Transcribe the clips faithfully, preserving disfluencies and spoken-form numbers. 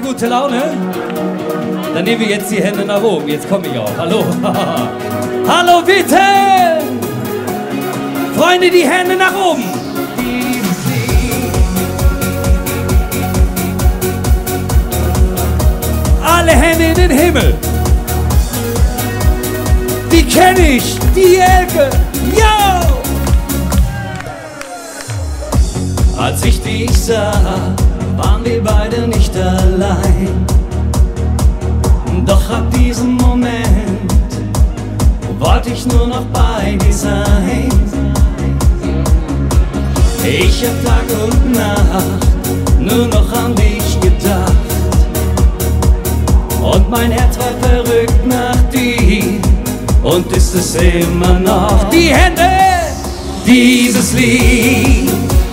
gute Laune? Dann nehmen wir jetzt die Hände nach oben. Jetzt komme ich auch. Hallo. Hallo, bitte! Freunde, die Hände nach oben. Alle Hände in den Himmel. Die kenne ich, die Elke. Yo! Als ich dich sah, waren wir beide nicht allein. Doch ab diesem Moment wollte ich nur noch bei dir sein. Ich hab Tag und Nacht nur noch an dich gedacht. Und mein Herz war verrückt nach dir und ist es immer noch. Die Hände, dieses Lied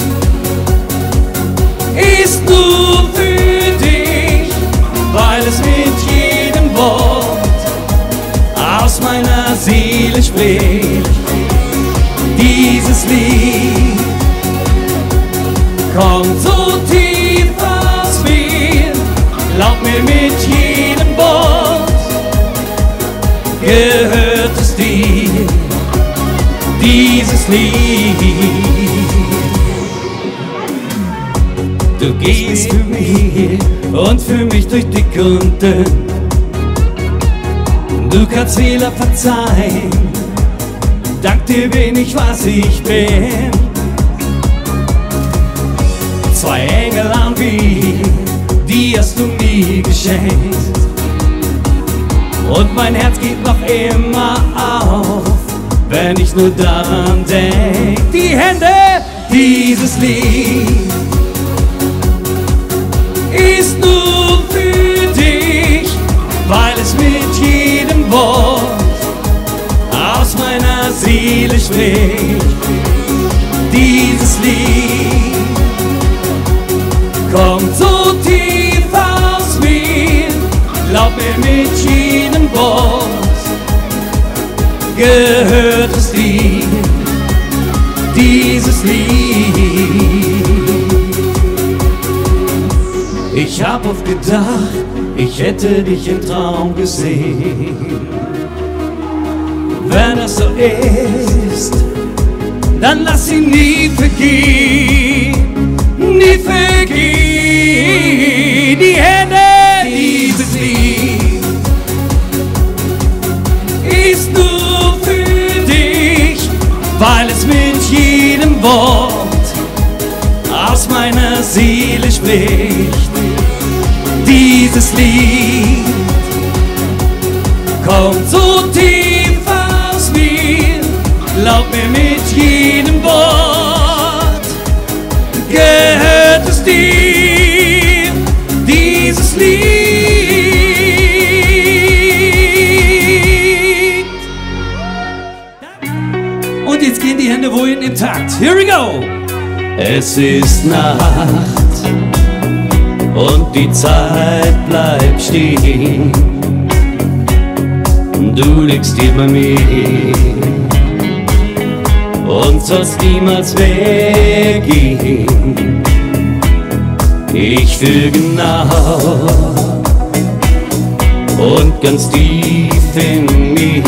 ist nur für dich, weil es mit jedem Wort aus meiner Seele spricht. Dieses Lied kommt so tief aus mir, glaub mir, mit jedem Wort gehört es dir, dieses Lied. Du gehst für mich und für mich durch dick und dünn. Du kannst Fehler verzeihen, dank dir bin ich, was ich bin. Zwei Engel an wie, die hast du mir geschenkt. Und mein Herz geht noch immer auf, wenn ich nur daran denk. Die Hände, dieses Lied ist nur für dich, weil es mit jedem Wort aus meiner Seele spricht. Dieses Lied kommt so tief aus mir, glaub mir, mit jedem Wort gehört es dir, dieses Lied. Ich hab oft gedacht, ich hätte dich im Traum gesehen. Wenn das so ist, dann lass ihn nie vergehen, nie vergehen. Die Hände, dieses Lied ist nur für dich, weil es mit jedem Wort aus meiner Seele spricht. Dieses Lied kommt so tief aus mir, glaub mir, mit jedem Wort gehört es dir, dieses Lied. Und jetzt gehen die Hände wohin im Takt. Here we go! Es ist Nacht und die Zeit bleibt stehen. Du liegst hier bei mir und sollst niemals weggehen. Ich fühl genau und ganz tief in mir.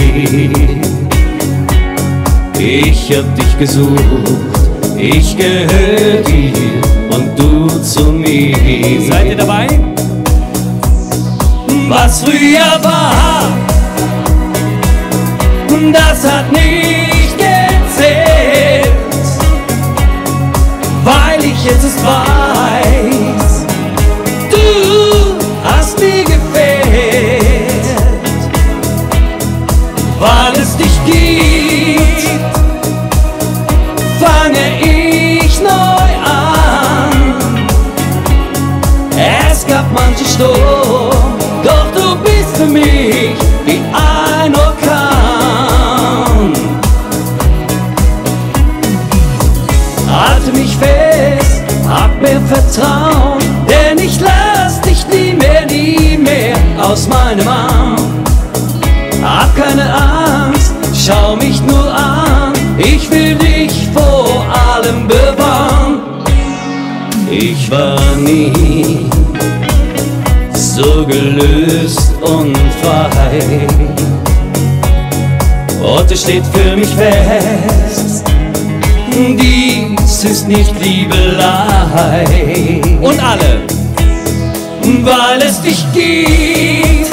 Ich hab dich gesucht, ich gehör dir und du zu mir. Seid ihr dabei? Was früher war, das hat nicht gezählt, weil ich jetzt es weiß, du hast mir gefehlt, weil es dich gibt, fange ich neu an. Es gab manche Sturm, doch du bist für mich wie ein Orkan. Halte mich fest, hab mir Vertrauen, denn ich lass dich nie mehr, nie mehr aus meinem Arm. Hab keine Angst, schau mich nur an, ich will dich vor allem bewahren. Ich war nie so gelöst und frei. Und es steht für mich fest, dies ist nicht Liebelei. Und alle, weil es dich gibt,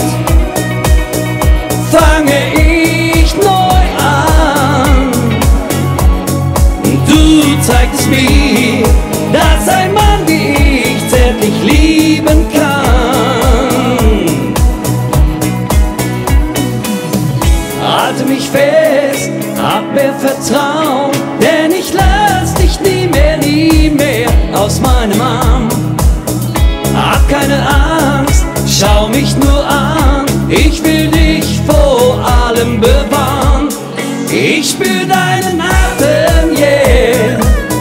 fange ich neu an. Du zeigst mir, dass ein Mann wie ich zärtlich lieben kann. Halte mich fest, hab mir Vertrauen, denn ich lass dich nie mehr, nie mehr aus meinem Arm. Hab keine Angst, schau mich nur an, ich will dich vor allem bewahren. Ich spür deinen Atem, yeah,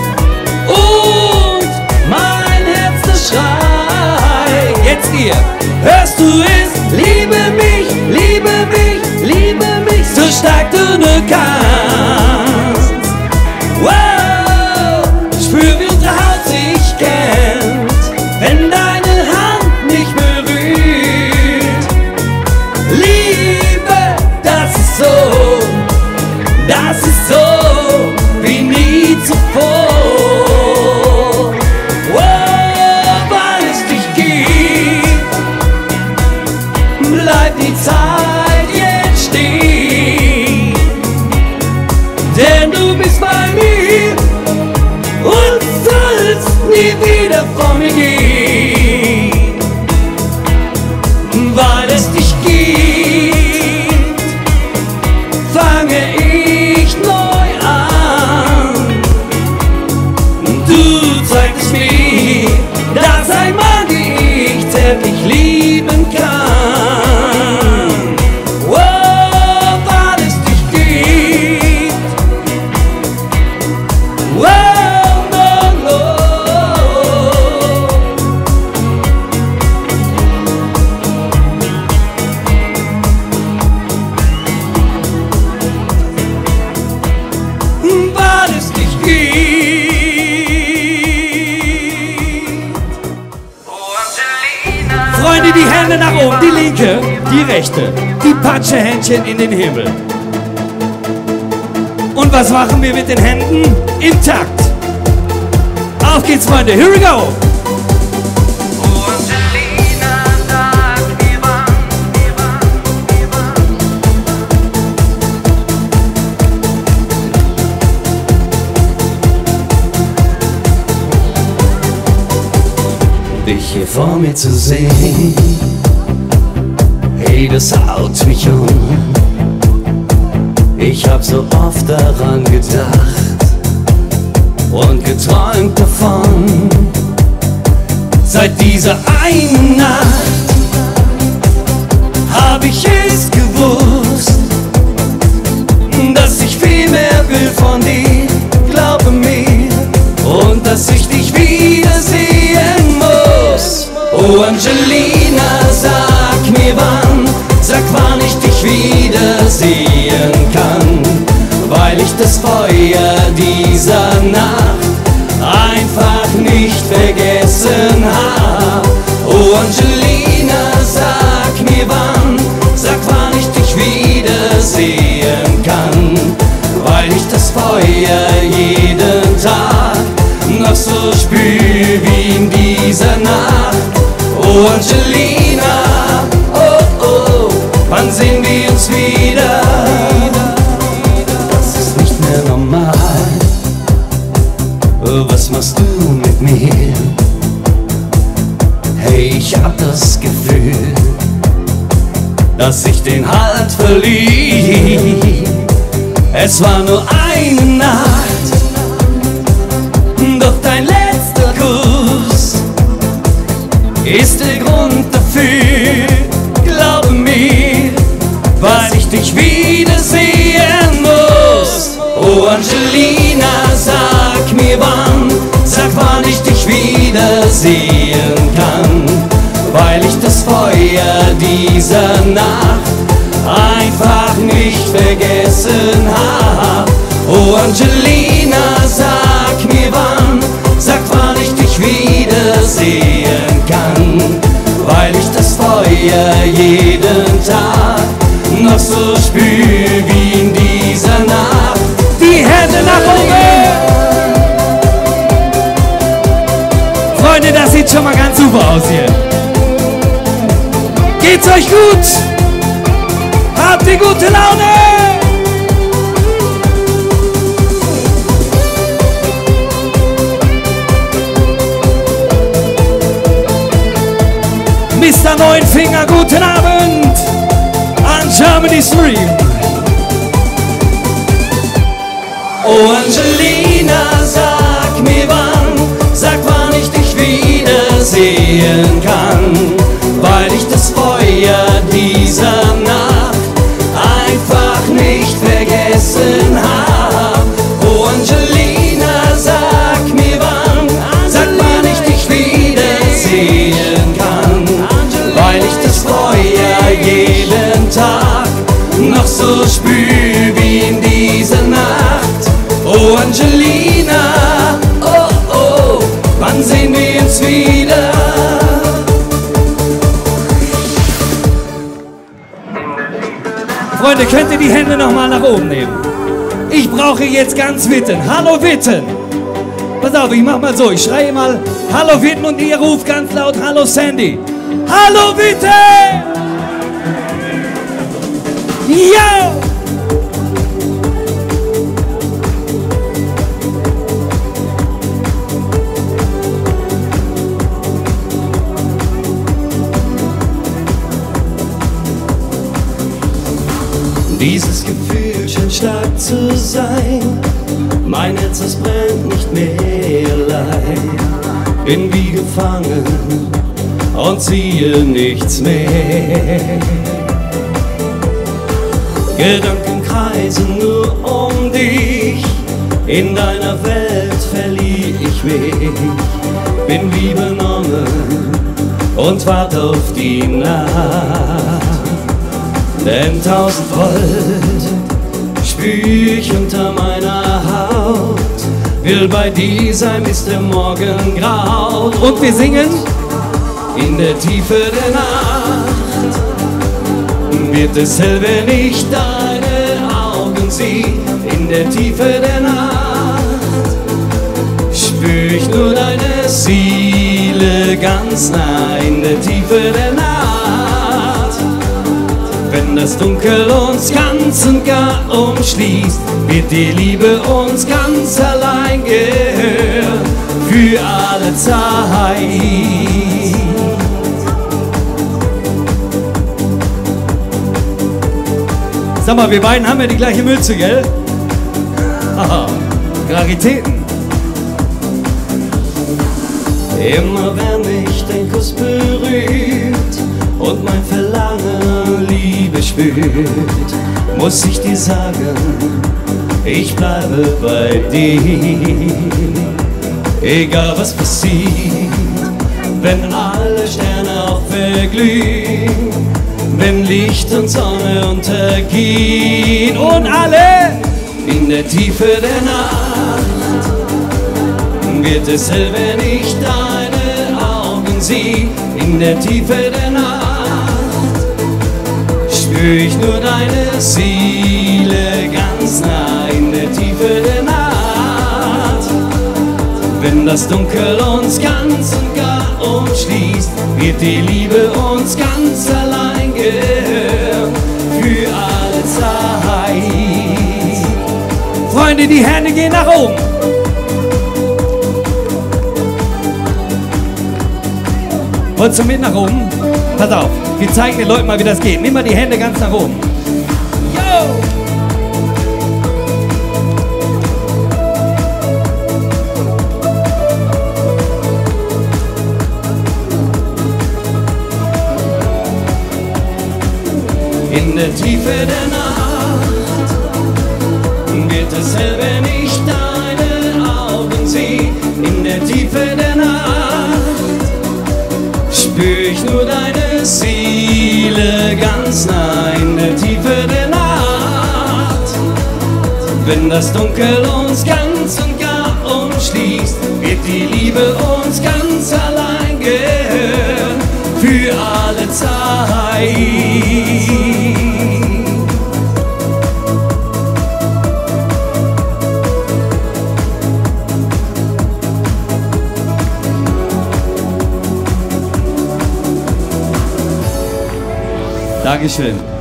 und mein Herz das schreit. Jetzt ihr, hörst du es? Liebe mich, liebe mich, liebe mich, so stark du nur kannst. Wow, spür wie unsere Haut sich kennt, wenn deine Hand mich berührt. Liebe, das ist so, das ist so wie nie zuvor. Wow, weil es dich gibt, bleibt die Zeit jetzt stehen. Denn du bist bei mir und sollst nie wieder von mir gehen. Weil es dich gibt, fange ich neu an. Du zeigst mir, dass ein Mann wie ich zärtlich lieben kann. Wow, weil es dich gibt. Wow, no, no. Weil es dich gibt. Freunde, die Hände nach oben, die linke, die rechte, die Patschehändchen in den Himmel. Und was machen wir mit den Händen? Im Takt. Auf geht's, Freunde, here we go. Dich hier vor mir zu sehen, hey, das haut mich um. Ich hab so oft daran gedacht und geträumt davon. Seit dieser einen Nacht hab ich es gewusst, dass ich viel mehr will von dir, glaube mir, und dass ich dich wiedersehen muss. Oh Angelina, sag mir wann, sag wann ich dich wiedersehen kann, weil ich das Feuer dieser Nacht einfach nicht vergessen hab. Oh Angelina, sag mir wann, sag wann ich dich wiedersehen kann, weil ich das Feuer jeden Tag noch so spür wie in dieser Nacht. Oh Angelina, oh oh, wann sehen wir uns wieder? Das ist nicht mehr normal. Was machst du mit mir? Hey, ich hab das Gefühl, dass ich den Halt verlieh. Es war nur eine Nacht, doch dein letzter Kuss ist der Grund dafür. Glaube mir, weil ich dich wiedersehen muss. Oh Angelina, sag mir wann, sag wann ich dich wiedersehen kann, weil ich das Feuer dieser Nacht einfach nicht vergessen hab. Oh Angelina, sag mir wann, sag wann ich dich wiedersehen kann, weil ich das Feuer Feuer jeden Tag noch so spür wie in dieser Nacht. Die Hände nach oben! Freunde, das sieht schon mal ganz super aus hier. Geht's euch gut? Habt ihr gute Laune? Mister Neunfinger, guten Abend an Germany Stream. Oh Angelina, sag mir wann, sag wann ich dich wiedersehen kann, weil ich das Feuer dieser Nacht einfach nicht vergessen hab. Oh Angelina, sag mir wann, sag wann ich dich wiedersehen kann, weil ich das Feuer jeden Tag noch so spür wie in dieser Nacht. Oh Angelina, oh oh, wann sehen wir uns wieder? Freunde, könnt ihr die Hände noch mal nach oben nehmen? Ich brauche jetzt ganz Witten. Hallo Witten! Pass auf, ich mach mal so, ich schreie mal Hallo Witten und ihr ruft ganz laut Hallo Sandy. Hallo Witten! Ja! Dieses Gefühl scheint stark zu sein, mein Herz, es brennt nicht mehr allein. Bin wie gefangen und ziehe nichts mehr. Gedanken kreisen nur um dich, in deiner Welt verliere ich mich. Bin wie benommen und warte auf die Nacht. Denn tausend Volt spür ich unter meiner Haut, will bei dir sein, bis der Morgen graut. Und wir singen in der Tiefe der Nacht, wird es hell, wenn ich deine Augen sieh. In der Tiefe der Nacht spür ich nur deine Seele ganz nah. In der Tiefe der Nacht, wenn das Dunkel uns ganz und gar umschließt, wird die Liebe uns ganz allein gehören, für alle Zeit. Sag mal, wir beiden haben ja die gleiche Mütze, gell? Haha, Raritäten. Immer wenn mich dein Kuss berührt und mein Verlangen Liebe spürt, muss ich dir sagen, ich bleibe bei dir. Egal was passiert, wenn alle Sterne auch verglühen, wenn Licht und Sonne untergehen und alle in der Tiefe der Nacht, wird es hell, wenn ich deine Augen sieh. In der Tiefe der Nacht spür ich nur deine Seele ganz nah. In der Tiefe der Nacht, wenn das Dunkel uns ganz und gar umschließt, wird die Liebe uns ganz allein gehören, für alle Zeit. Freunde, die Hände gehen nach oben. Wolltest du mit nach oben? Pass auf, wir zeigen den Leuten mal, wie das geht. Nimm mal die Hände ganz nach oben. Yo! In der Tiefe der Nacht wird es hell, wenn ich deine Augen sehe. In der Tiefe der Nacht spür ich nur deine Seele ganz nah. In der Tiefe der Nacht, wenn das Dunkel uns ganz und gar umschließt, wird die Liebe uns ganz allein gehören, für alle Zeit. Dankeschön.